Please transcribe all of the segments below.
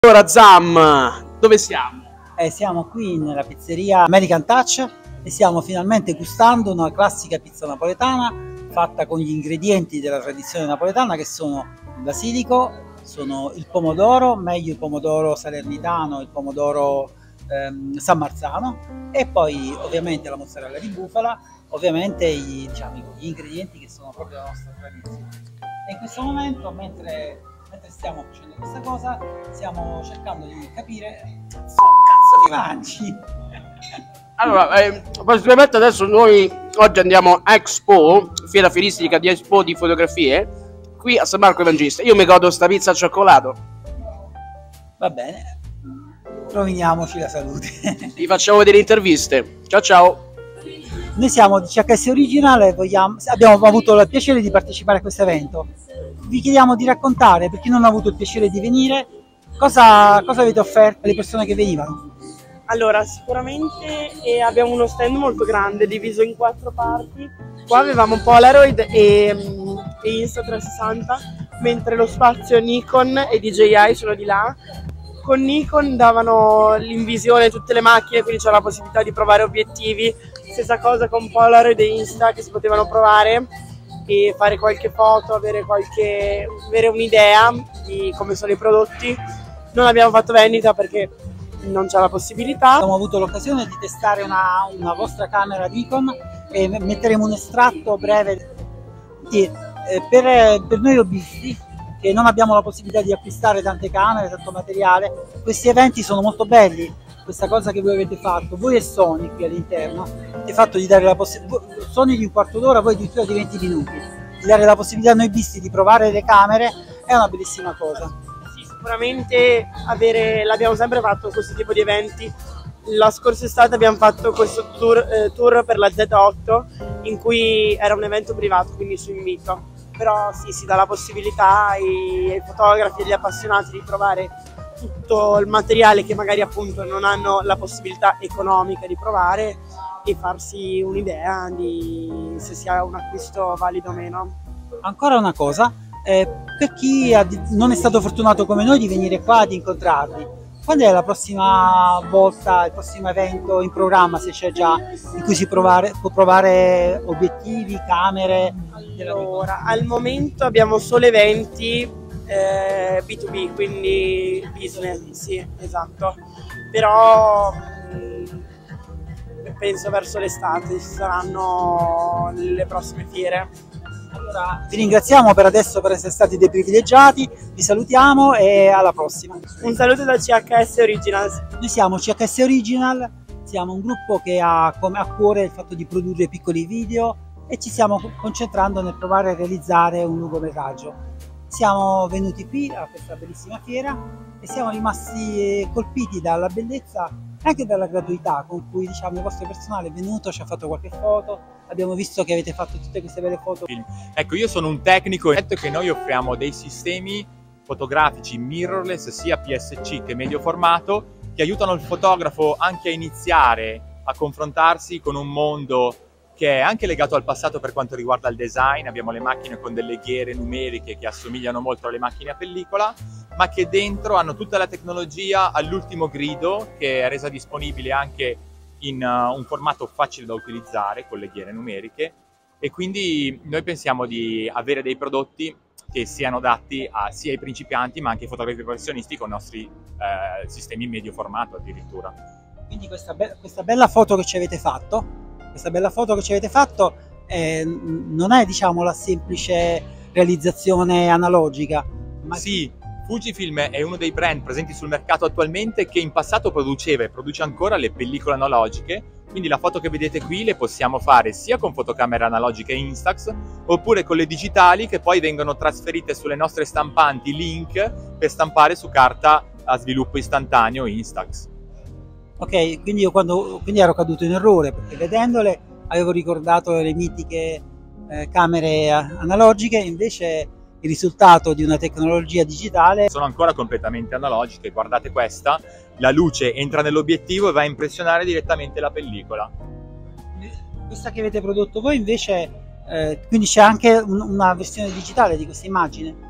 Allora Zam, dove siamo? Siamo qui nella pizzeria American Touch e stiamo finalmente gustando una classica pizza napoletana fatta con gli ingredienti della tradizione napoletana, che sono il basilico, sono il pomodoro, meglio il pomodoro salernitano, il pomodoro San Marzano, e poi ovviamente la mozzarella di bufala, ovviamente gli ingredienti che sono proprio la nostra tradizione. E in questo momento, mentre stiamo facendo questa cosa, stiamo cercando di capire che cazzo ti mangi. Allora, praticamente adesso noi oggi andiamo a Expo, fiera fieristica di Expo di fotografie, qui a San Marco Evangelista. Io mi godo sta pizza al cioccolato. Va bene, roviniamoci la salute. Vi facciamo vedere interviste. Ciao ciao. Noi siamo di CHS Original e abbiamo avuto il piacere di partecipare a questo evento. Vi chiediamo di raccontare, per chi non ha avuto il piacere di venire, cosa avete offerto alle persone che venivano. Allora, sicuramente abbiamo uno stand molto grande, diviso in 4 parti. Qua avevamo Polaroid e Insta360, mentre lo spazio Nikon e DJI sono di là. Con Nikon davano l'invisione di tutte le macchine, quindi c'era la possibilità di provare obiettivi. Stessa cosa con Polaroid e Insta, che si potevano provare e fare qualche foto, avere un'idea di come sono i prodotti. Non abbiamo fatto vendita perché non c'è la possibilità. Abbiamo avuto l'occasione di testare una vostra camera Nikon e metteremo un estratto breve per noi hobbisti che non abbiamo la possibilità di acquistare tante camere, tanto materiale. Questi eventi sono molto belli. Questa cosa che voi avete fatto, voi e Sony qui all'interno, avete fatto di dare la possibilità, Sony di un quarto d'ora, voi addirittura di 20 minuti, di dare la possibilità a noi visti di provare le camere, è una bellissima cosa. Sì, sicuramente l'abbiamo sempre fatto questo tipo di eventi. La scorsa estate abbiamo fatto questo tour per la Z8, in cui era un evento privato, quindi su invito. Però sì, si dà la possibilità ai fotografi e agli appassionati di provare tutto il materiale che magari appunto non hanno la possibilità economica di provare e farsi un'idea di se sia un acquisto valido o meno. Ancora una cosa, per chi non è stato fortunato come noi di venire qua ad incontrarvi, quando è la prossima volta, il prossimo evento in programma, se c'è già, in cui può provare obiettivi, camere? Allora, al momento abbiamo solo eventi B2B, quindi business, sì, esatto. Però penso verso l'estate ci saranno le prossime fiere. Allora, vi ringraziamo per adesso per essere stati dei privilegiati, vi salutiamo e alla prossima. Un saluto da CHS Original. Noi siamo CHS Original, siamo un gruppo che ha come a cuore il fatto di produrre piccoli video e ci stiamo concentrando nel provare a realizzare un lungometraggio. Siamo venuti qui a questa bellissima fiera e siamo rimasti colpiti dalla bellezza e anche dalla gratuità con cui il vostro personale è venuto, ci ha fatto qualche foto, abbiamo visto che avete fatto tutte queste belle foto. Ecco, io sono un tecnico e detto che noi offriamo dei sistemi fotografici mirrorless sia PSC che medio formato che aiutano il fotografo anche a iniziare a confrontarsi con un mondo che è anche legato al passato per quanto riguarda il design. Abbiamo le macchine con delle ghiere numeriche che assomigliano molto alle macchine a pellicola, ma che dentro hanno tutta la tecnologia all'ultimo grido, che è resa disponibile anche in un formato facile da utilizzare con le ghiere numeriche, e quindi noi pensiamo di avere dei prodotti che siano adatti sia ai principianti ma anche ai fotografi professionisti con i nostri sistemi medio formato addirittura. Quindi questa bella foto che ci avete fatto, non è la semplice realizzazione analogica. Ma sì, Fujifilm è uno dei brand presenti sul mercato attualmente che in passato produceva e produce ancora le pellicole analogiche, quindi la foto che vedete qui le possiamo fare sia con fotocamere analogiche Instax oppure con le digitali che poi vengono trasferite sulle nostre stampanti Link per stampare su carta a sviluppo istantaneo Instax. Ok, quindi ero caduto in errore perché vedendole avevo ricordato le mitiche camere analogiche, invece il risultato di una tecnologia digitale. Sono ancora completamente analogiche, guardate questa, la luce entra nell'obiettivo e va a impressionare direttamente la pellicola. Questa che avete prodotto voi invece, quindi c'è anche una versione digitale di questa immagine?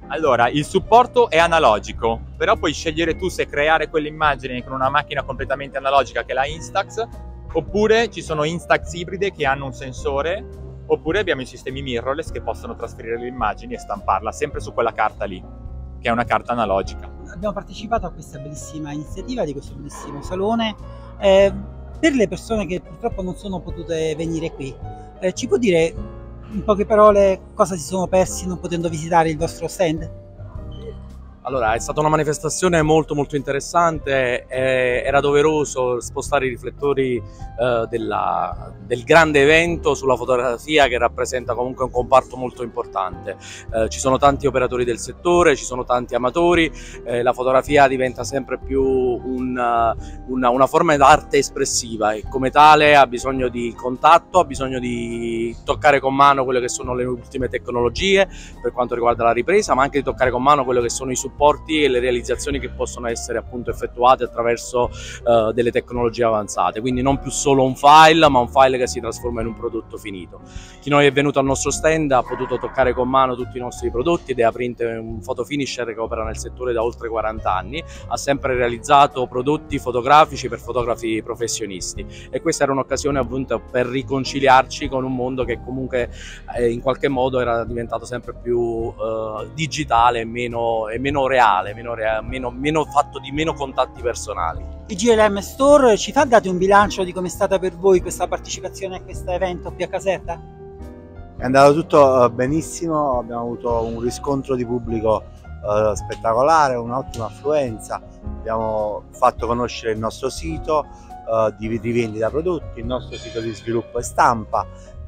Allora, il supporto è analogico, però puoi scegliere tu se creare quell'immagine con una macchina completamente analogica che è la Instax, oppure ci sono Instax ibride che hanno un sensore, oppure abbiamo i sistemi mirrorless che possono trasferire le immagini e stamparla sempre su quella carta lì, che è una carta analogica. Abbiamo partecipato a questa bellissima iniziativa, di questo bellissimo salone. Per le persone che purtroppo non sono potute venire qui, ci può dire in poche parole cosa si sono persi non potendo visitare il vostro stand? Allora, è stata una manifestazione molto interessante, era doveroso spostare i riflettori del grande evento sulla fotografia, che rappresenta comunque un comparto molto importante. Ci sono tanti operatori del settore, ci sono tanti amatori, la fotografia diventa sempre più una forma d'arte espressiva e come tale ha bisogno di contatto, ha bisogno di toccare con mano quelle che sono le ultime tecnologie per quanto riguarda la ripresa, ma anche di toccare con mano quello che sono i supporti e le realizzazioni che possono essere appunto effettuate attraverso delle tecnologie avanzate, quindi non più solo un file, ma un file che si trasforma in un prodotto finito. Chi noi è venuto al nostro stand ha potuto toccare con mano tutti i nostri prodotti. Dea Print è un fotofinisher che opera nel settore da oltre 40 anni, ha sempre realizzato prodotti fotografici per fotografi professionisti e questa era un'occasione appunto per riconciliarci con un mondo che comunque in qualche modo era diventato sempre più digitale e meno reale, meno fatto di meno contatti personali. Il GLM Store ci fa date un bilancio di come è stata per voi questa partecipazione a questo evento qui a Caserta? È andato tutto benissimo, abbiamo avuto un riscontro di pubblico spettacolare, un'ottima affluenza, abbiamo fatto conoscere il nostro sito di rivendita prodotti, il nostro sito di sviluppo e stampa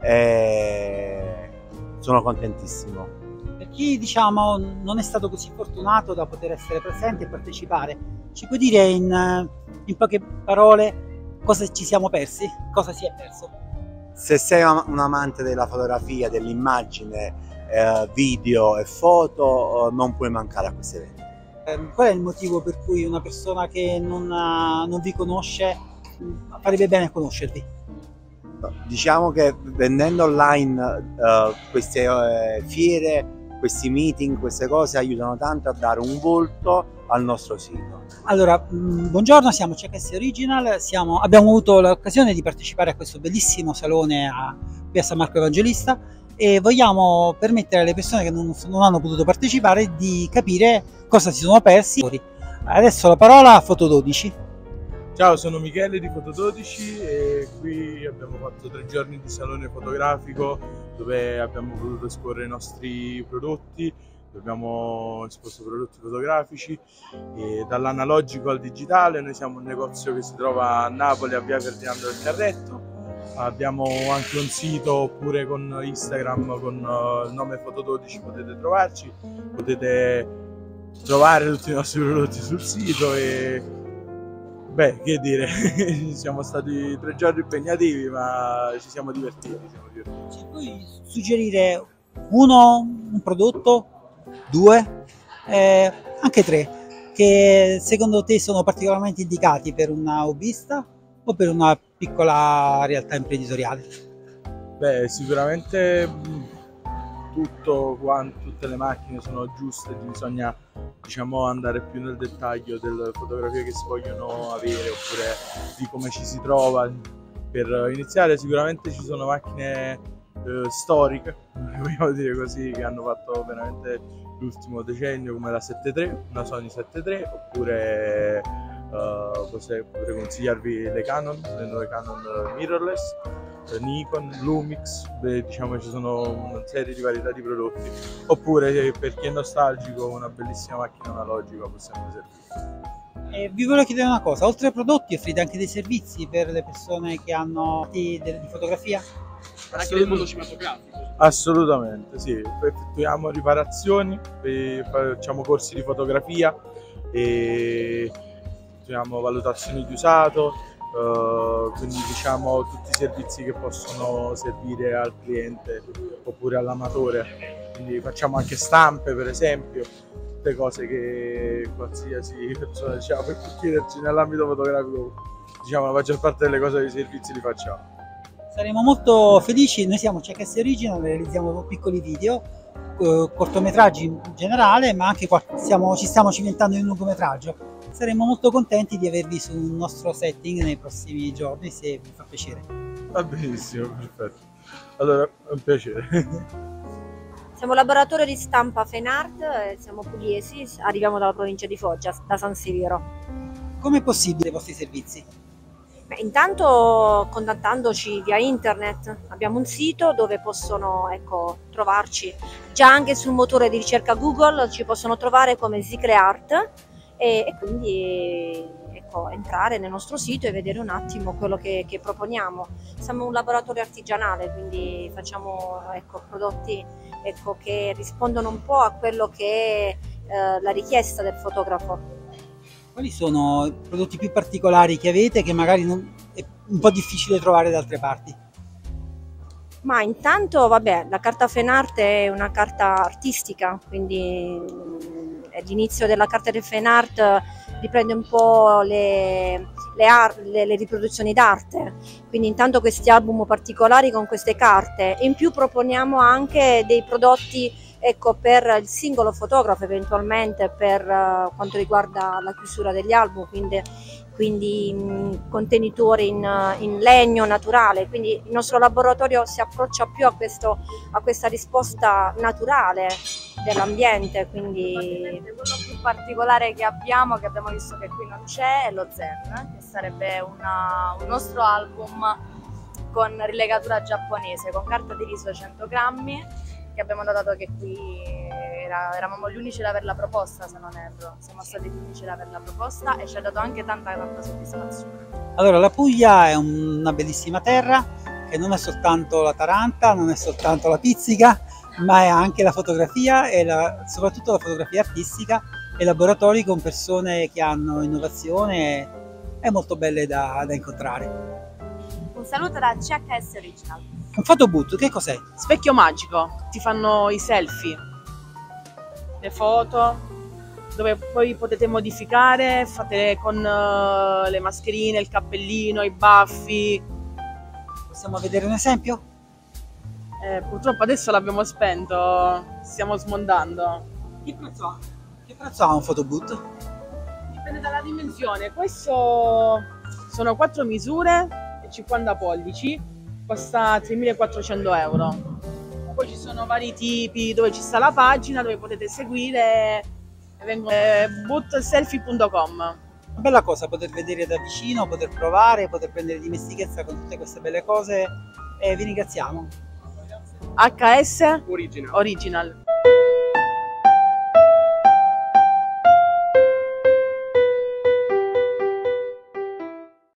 e sono contentissimo. Per chi diciamo non è stato così fortunato da poter essere presente e partecipare, ci puoi dire in poche parole cosa ci siamo persi? Cosa si è perso? Se sei un amante della fotografia, dell'immagine, video e foto, non puoi mancare a questi eventi. Qual è il motivo per cui una persona che non vi conosce farebbe bene a conoscervi? Diciamo che vendendo online queste fiere, questi meeting, queste cose aiutano tanto a dare un volto al nostro sito. Allora, buongiorno, siamo CHS Original, abbiamo avuto l'occasione di partecipare a questo bellissimo salone qui a San Marco Evangelista e vogliamo permettere alle persone che non hanno potuto partecipare di capire cosa si sono persi. Adesso la parola a Foto12. Ciao, sono Michele di Foto12 e qui abbiamo fatto 3 giorni di salone fotografico dove abbiamo potuto esporre i nostri prodotti, abbiamo esposto prodotti fotografici e dall'analogico al digitale. Noi siamo un negozio che si trova a Napoli a via Ferdinando del Carretto, abbiamo anche un sito oppure con Instagram con il nome Foto12 potete trovarci, potete trovare tutti i nostri prodotti sul sito e beh, che dire, siamo stati 3 giorni impegnativi, ma ci siamo divertiti. Ci puoi suggerire un prodotto, 2, anche 3, che secondo te sono particolarmente indicati per un hobbista o per una piccola realtà imprenditoriale? Beh, sicuramente tutte le macchine sono giuste, bisogna andare più nel dettaglio delle fotografie che si vogliono avere oppure di come ci si trova. Per iniziare sicuramente ci sono macchine storiche, vogliamo dire così, che hanno fatto veramente l'ultimo decennio come la 7.3, una Sony 7.3 oppure potrei consigliarvi le nuove Canon mirrorless, Nikon, Lumix, ci sono una serie di varietà di prodotti, oppure per chi è nostalgico una bellissima macchina analogica può sempre servire. Vi volevo chiedere una cosa, oltre ai prodotti offrite anche dei servizi per le persone che hanno di fotografia? Anche del mondo cinematografico? Assolutamente, sì, effettuiamo riparazioni, facciamo corsi di fotografia e facciamo valutazioni di usato. Quindi tutti i servizi che possono servire al cliente oppure all'amatore, quindi facciamo anche stampe per esempio, tutte cose che qualsiasi persona per chiederci nell'ambito fotografico, la maggior parte delle cose dei servizi li facciamo. Saremo molto felici, noi siamo CHS Original, realizziamo piccoli video cortometraggi in generale, ma anche ci stiamo cimentando in un lungometraggio. Saremmo molto contenti di avervi sul nostro setting nei prossimi giorni, se vi fa piacere. Va benissimo, perfetto. Allora, è un piacere. Siamo laboratorio di stampa Fine Art, siamo pugliesi, arriviamo dalla provincia di Foggia, da San Severo. Come è possibile i vostri servizi? Beh, intanto contattandoci via internet, abbiamo un sito dove possono trovarci, già anche sul motore di ricerca Google ci possono trovare come Zicreart e quindi entrare nel nostro sito e vedere un attimo quello che proponiamo. Siamo un laboratorio artigianale, quindi facciamo prodotti che rispondono un po' a quello che è la richiesta del fotografo. Quali sono i prodotti più particolari che avete che magari è un po' difficile trovare da altre parti? Ma intanto, vabbè, la carta Fine Art è una carta artistica, quindi l'inizio della carta del Fine Art riprende un po' le riproduzioni d'arte, quindi intanto questi album particolari con queste carte. In più proponiamo anche dei prodotti per il singolo fotografo, eventualmente per quanto riguarda la chiusura degli album, quindi contenitori in legno naturale, quindi il nostro laboratorio si approccia più a questa risposta naturale dell'ambiente. Quindi quello più particolare che abbiamo visto che qui non c'è, è lo Zen, che sarebbe un nostro album con rilegatura giapponese, con carta di riso 100 grammi, che abbiamo dato che qui eravamo gli unici ad averla proposta, se non erro. Siamo stati gli unici ad averla proposta e ci ha dato anche tanta soddisfazione. Allora, la Puglia è una bellissima terra che non è soltanto la taranta, non è soltanto la pizzica, ma è anche la fotografia e soprattutto la fotografia artistica e laboratori con persone che hanno innovazione e molto belle da incontrare. Un saluto da CHS Original. Un photoboot, che cos'è? Specchio magico, ti fanno i selfie, le foto, dove poi potete modificare, fate con le mascherine, il cappellino, i baffi. Possiamo vedere un esempio? Purtroppo adesso l'abbiamo spento, stiamo smontando. Che prezzo ha? Che prezzo ha un photoboot? Dipende dalla dimensione, questo sono 4 misure e 50 pollici. Costa 3.400 euro. Poi ci sono vari tipi dove ci sta la pagina dove potete seguire, bootselfie.com. Una bella cosa poter vedere da vicino, poter provare, poter prendere dimestichezza con tutte queste belle cose e vi ringraziamo. HS Original.